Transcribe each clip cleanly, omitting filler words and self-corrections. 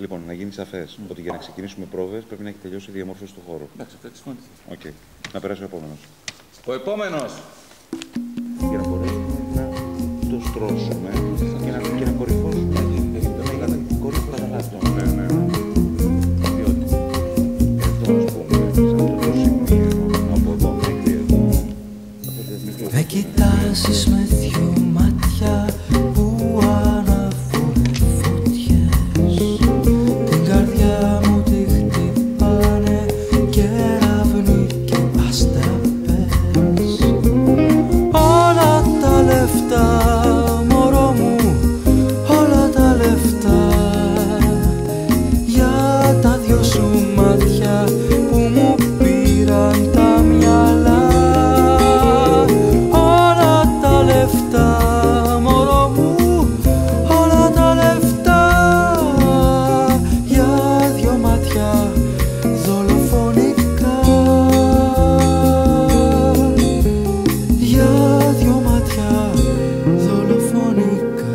Λοιπόν, να γίνει σαφές ότι για να ξεκινήσουμε πρόβες πρέπει να έχει τελειώσει η διαμόρφωση του χώρου. Εντάξει, αυτό συμφωνείτε. Οκ. Να περάσει ο επόμενος. Ο επόμενος. Για να μπορέσουμε να το στρώσουμε και να κορυφώσουμε. Κορύφωση καταλάβει. Ναι. Διότι εδώ, ας πούμε, σε αυτό το σημείο, από εδώ μέχρι εδώ, με κοιτάζεις με δυο μάτια που ανάβουν φωτιές. Την καρδιά μου τη χτυπάνε κεραυνοί και αστραπές. Όλα τα λεφτά, μωρό μου, όλα τα λεφτά, για τα δυο σου μάτια που μου πήραν τα μυαλά. Μωρό μου, όλα τα λεφτά, για δυο μάτια δολοφονικά, για δυο μάτια δολοφονικά.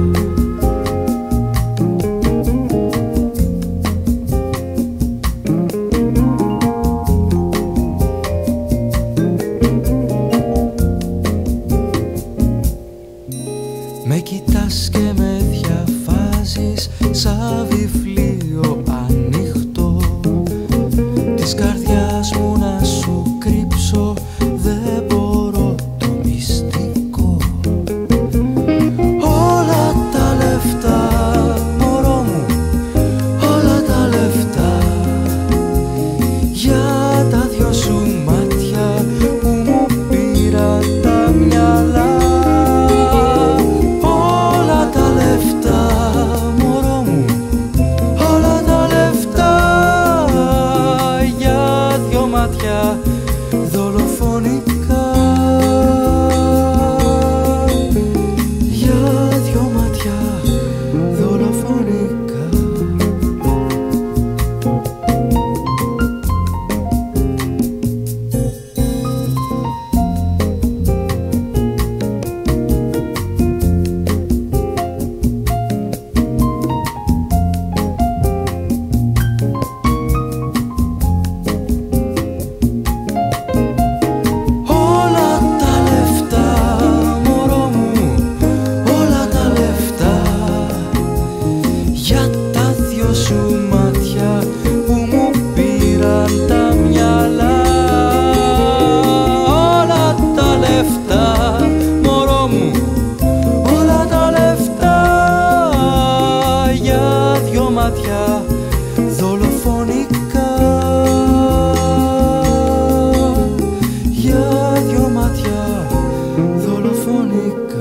Με κοιτάς και με διαφάζεις σαν βιβλίο ανοιχτό. Της καρδιάς μου να σου κρύψω δεν μπορώ το μυστικό. Όλα τα λεφτά, μωρό μου, όλα τα λεφτά, για τα δυο σου μάτια που μου πήραν τα μυαλά. Μωρό μου, όλα τα λεφτά, για δυο μάτια δολοφονικά, για δυο μάτια δολοφονικά. Για τα δυο σου μάτια που μου πήραν τα μυαλά. Όλα τα λεφτά, μωρό μου, όλα τα λεφτά, για δυο μάτια δολοφονικά, για δυο μάτια δολοφονικά.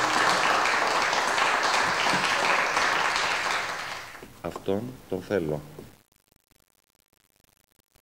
Αυτόν τον θέλω.